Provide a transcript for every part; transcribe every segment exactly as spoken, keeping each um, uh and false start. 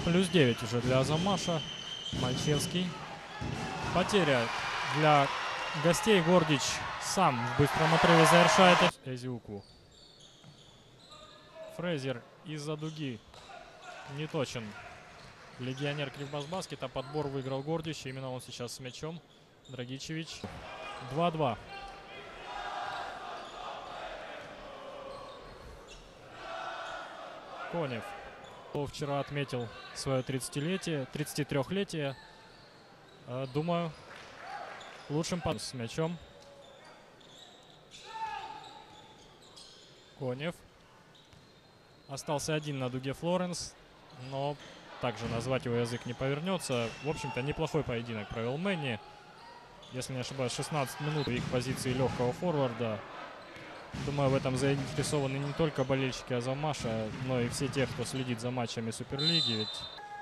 Плюс девять уже для Азамаша. Мальчевский. Потеря для гостей. Гордич сам в быстром отрыве завершает Эзиуку. Фрейзер из-за дуги не точен. Легионер Кривбас-Баскета. Подбор выиграл Гордич. Именно он сейчас с мячом. Драгичевич. два-два. Конев. Вчера отметил свое тридцатилетие, тридцатитрёхлетие. Думаю, лучшим под с мячом. Конев. Остался один на дуге Флоренс, но также назвать его язык не повернется. В общем-то, неплохой поединок провел Мэнни. Если не ошибаюсь, шестнадцать минут в их позиции легкого форварда. Думаю, в этом заинтересованы не только болельщики Азамаша, но и все те, кто следит за матчами Суперлиги. Ведь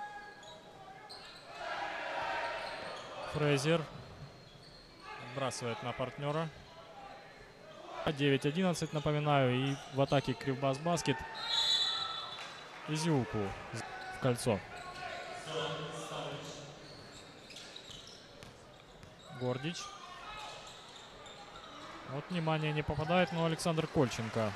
Фрейзер отбрасывает на партнера. девять одиннадцать, напоминаю, и в атаке Кривбас-Баскет Эзиуку в кольцо. Гордич. Вот внимание не попадает, но Александр Кольченко.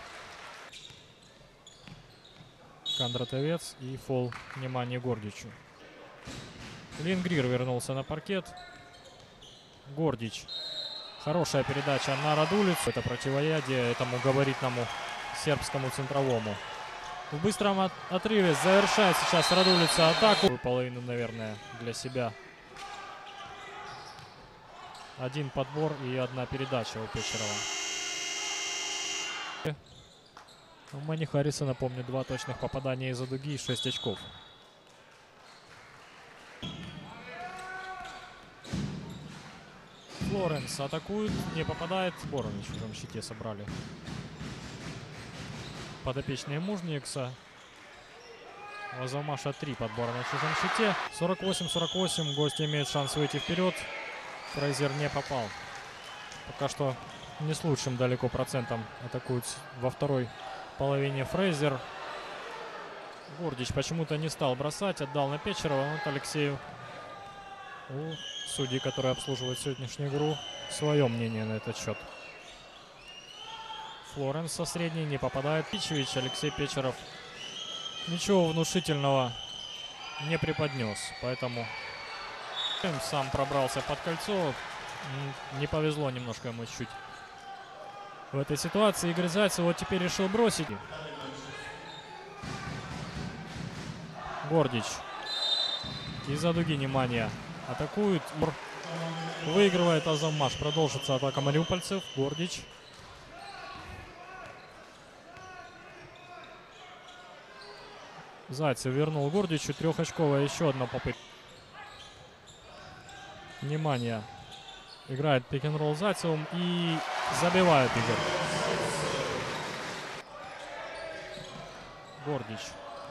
Кондратовец и фол. Внимание Гордичу. Лингрир вернулся на паркет. Гордич. Хорошая передача на Радулицу. Это противоядие этому габаритному сербскому центровому. В быстром от отрыве завершает сейчас Радулица атаку. Половину, наверное, для себя. Один подбор и одна передача у Печерова. У Мэнни Харриса, напомню, два точных попадания из-за дуги и шесть очков. Флоренс атакует, не попадает. Сборы на чужом щите собрали. Подопечные Мужникса. У Азамаша три подбора на чужом щите. сорок восемь сорок восемь. Гости имеют шанс выйти вперед. Фрейзер не попал. Пока что не с лучшим далеко процентом атакует во второй половине Фрейзер. Гордич почему-то не стал бросать, отдал на Печерова. Вот Алексею, у судьи, который обслуживает сегодняшнюю игру, свое мнение на этот счет. Флоренс со средней не попадает. Пичевич, Алексей Печеров ничего внушительного не преподнес, поэтому сам пробрался под кольцо. Не повезло немножко ему чуть в этой ситуации. Игорь Зайцев вот теперь решил бросить. Гордич. Из-за дуги, внимание, атакует. Выигрывает Азамаш. Продолжится атака мариупольцев. Гордич. Зайцев вернул Гордичу. Трехочковая еще одна попытка. Внимание. Играет пик-н-ролл Зайцевым и забивает Игорь. Гордич.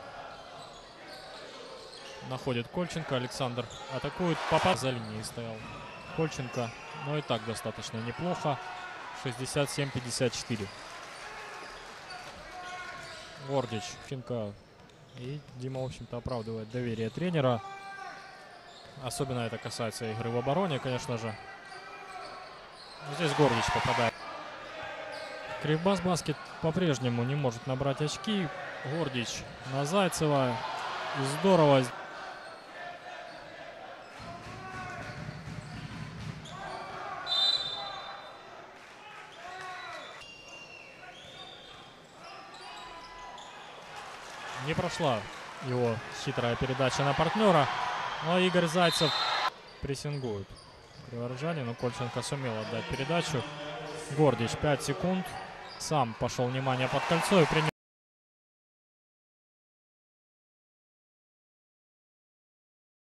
Находит Кольченко. Александр атакует. Папа за линией стоял Кольченко. Но и так достаточно неплохо. шестьдесят семь пятьдесят четыре. Гордич. И Дима, в общем-то, оправдывает доверие тренера. Особенно это касается игры в обороне, конечно же. Здесь Гордич попадает. Кривбас-Баскет по-прежнему не может набрать очки. Гордич на Зайцева. И здорово. Не прошла его хитрая передача на партнера. Но Игорь Зайцев прессингует криворожане, но Кольченко сумел отдать передачу. Гордич пять секунд. Сам пошел, внимание, под кольцо и принял.